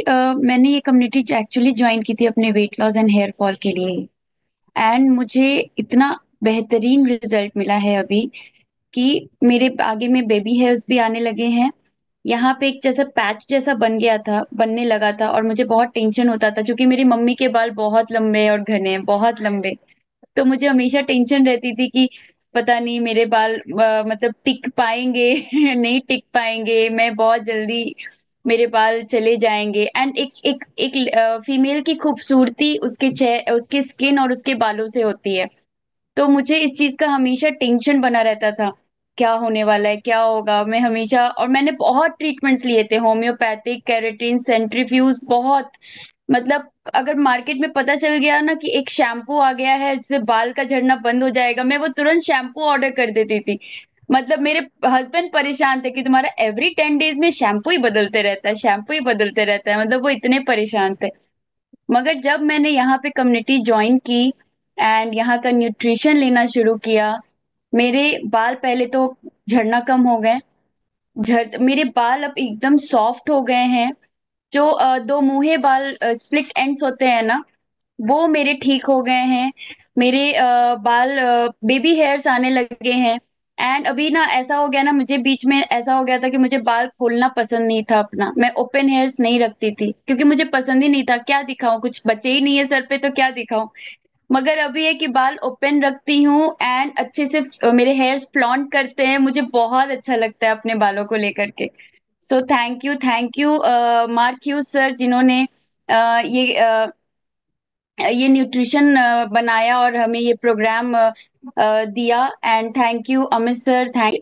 मैंने ये community actually join की थी अपने weight loss and hair fall के लिए। एंड मुझे इतना बेहतरीन रिजल्ट मिला है अभी कि मेरे आगे में बेबी हेयर्स भी आने लगे हैं। यहाँ पे एक जैसा पैच जैसा बनने लगा था, और मुझे बहुत टेंशन होता था क्योंकि मेरी मम्मी के बाल बहुत लंबे और घने हैं, बहुत लंबे। तो मुझे हमेशा टेंशन रहती थी कि पता नहीं मेरे बाल मतलब टिक पाएंगे नहीं टिक पाएंगे, मैं बहुत जल्दी मेरे बाल चले जाएंगे। एंड एक एक एक फीमेल की खूबसूरती उसके स्किन और उसके बालों से होती है। तो मुझे इस चीज का हमेशा टेंशन बना रहता था, क्या होने वाला है, क्या होगा। मैं हमेशा, और मैंने बहुत ट्रीटमेंट्स लिए थे, होम्योपैथिक, केराटिन, सेंट्रीफ्यूज, बहुत। मतलब अगर मार्केट में पता चल गया ना कि एक शैम्पू आ गया है जिससे बाल का झड़ना बंद हो जाएगा, मैं वो तुरंत शैम्पू ऑर्डर कर देती थी। मतलब मेरे हस्बैंड परेशान थे कि तुम्हारा एवरी 10 डेज में शैम्पू ही बदलते रहता है, शैम्पू ही बदलते रहता है। मतलब वो इतने परेशान थे। मगर जब मैंने यहाँ पे कम्युनिटी ज्वाइन की एंड यहाँ का न्यूट्रिशन लेना शुरू किया, मेरे बाल पहले तो झड़ना कम हो गए। झड़ मेरे बाल अब एकदम सॉफ्ट हो गए हैं। जो दो मुंहे बाल, स्प्लिट एंड्स होते हैं ना, वो मेरे ठीक हो गए हैं। मेरे बाल, बेबी हेयर्स आने लगे हैं। एंड अभी ना ऐसा हो गया ना, मुझे बीच में ऐसा हो गया था कि मुझे बाल खोलना पसंद नहीं था अपना, मैं ओपन हेयर्स नहीं रखती थी क्योंकि मुझे पसंद ही नहीं था। क्या दिखाऊं, कुछ बचे ही नहीं है सर पे तो क्या दिखाऊं। मगर अभी है कि बाल ओपन रखती हूँ एंड अच्छे से मेरे हेयर्स फ्लॉन्ट करते हैं, मुझे बहुत अच्छा लगता है अपने बालों को लेकर के। So thank you Mark Hughes sir, जिन्होंने ये न्यूट्रिशन बनाया और हमें ये प्रोग्राम दिया। And thank you Amit sir, thank